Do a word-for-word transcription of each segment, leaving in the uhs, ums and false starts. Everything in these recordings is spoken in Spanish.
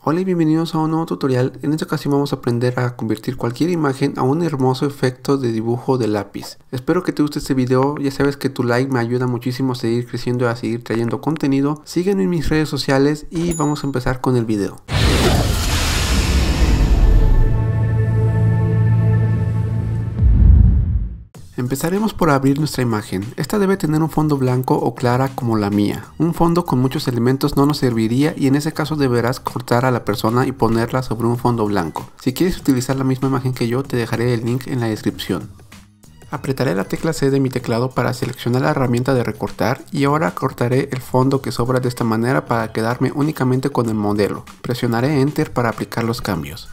Hola y bienvenidos a un nuevo tutorial. En esta ocasión vamos a aprender a convertir cualquier imagen a un hermoso efecto de dibujo de lápiz. Espero que te guste este video, ya sabes que tu like me ayuda muchísimo a seguir creciendo y a seguir trayendo contenido. Sígueme en mis redes sociales y vamos a empezar con el video. Empezaremos por abrir nuestra imagen. Esta debe tener un fondo blanco o clara como la mía. Un fondo con muchos elementos no nos serviría y en ese caso deberás cortar a la persona y ponerla sobre un fondo blanco. Si quieres utilizar la misma imagen que yo, te dejaré el link en la descripción. Apretaré la tecla C de mi teclado para seleccionar la herramienta de recortar y ahora cortaré el fondo que sobra de esta manera para quedarme únicamente con el modelo. Presionaré Enter para aplicar los cambios.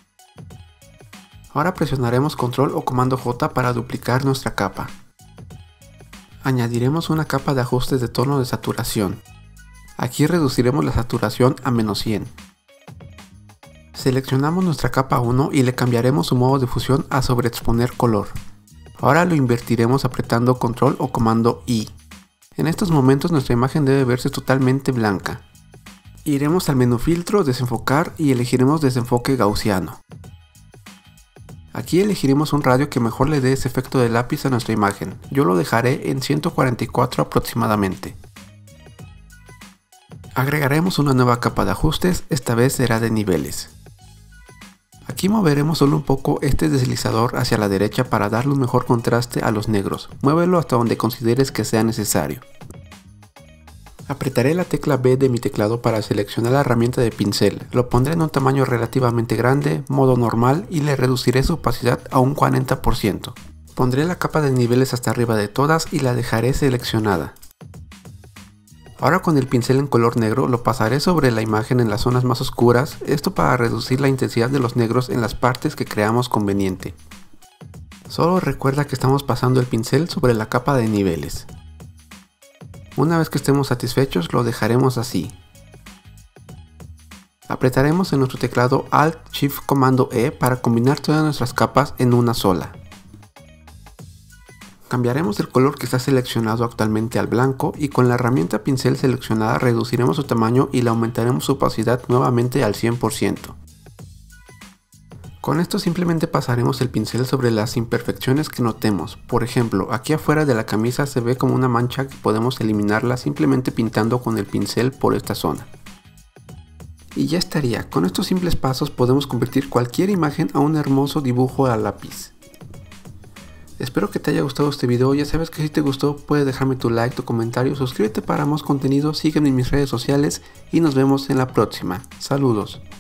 Ahora presionaremos control o comando J para duplicar nuestra capa. Añadiremos una capa de ajustes de tono de saturación. Aquí reduciremos la saturación a menos cien. Seleccionamos nuestra capa uno y le cambiaremos su modo de fusión a sobreexponer color. Ahora lo invertiremos apretando control o comando I. En estos momentos nuestra imagen debe verse totalmente blanca. Iremos al menú filtro, desenfocar y elegiremos desenfoque gaussiano. Aquí elegiremos un radio que mejor le dé ese efecto de lápiz a nuestra imagen. Yo lo dejaré en ciento cuarenta y cuatro aproximadamente. Agregaremos una nueva capa de ajustes, esta vez será de niveles. Aquí moveremos solo un poco este deslizador hacia la derecha para darle un mejor contraste a los negros. Muévelo hasta donde consideres que sea necesario. Apretaré la tecla B de mi teclado para seleccionar la herramienta de pincel. Lo pondré en un tamaño relativamente grande, modo normal, y le reduciré su opacidad a un cuarenta por ciento. Pondré la capa de niveles hasta arriba de todas y la dejaré seleccionada. Ahora con el pincel en color negro lo pasaré sobre la imagen en las zonas más oscuras, esto para reducir la intensidad de los negros en las partes que creamos conveniente. Solo recuerda que estamos pasando el pincel sobre la capa de niveles. Una vez que estemos satisfechos lo dejaremos así. Apretaremos en nuestro teclado Alt Shift Comando E para combinar todas nuestras capas en una sola. Cambiaremos el color que está seleccionado actualmente al blanco y con la herramienta pincel seleccionada reduciremos su tamaño y le aumentaremos su opacidad nuevamente al cien por ciento. Con esto simplemente pasaremos el pincel sobre las imperfecciones que notemos. Por ejemplo, aquí afuera de la camisa se ve como una mancha que podemos eliminarla simplemente pintando con el pincel por esta zona. Y ya estaría, con estos simples pasos podemos convertir cualquier imagen a un hermoso dibujo a lápiz. Espero que te haya gustado este video, ya sabes que si te gustó puedes dejarme tu like, tu comentario, suscríbete para más contenido, sígueme en mis redes sociales y nos vemos en la próxima. Saludos.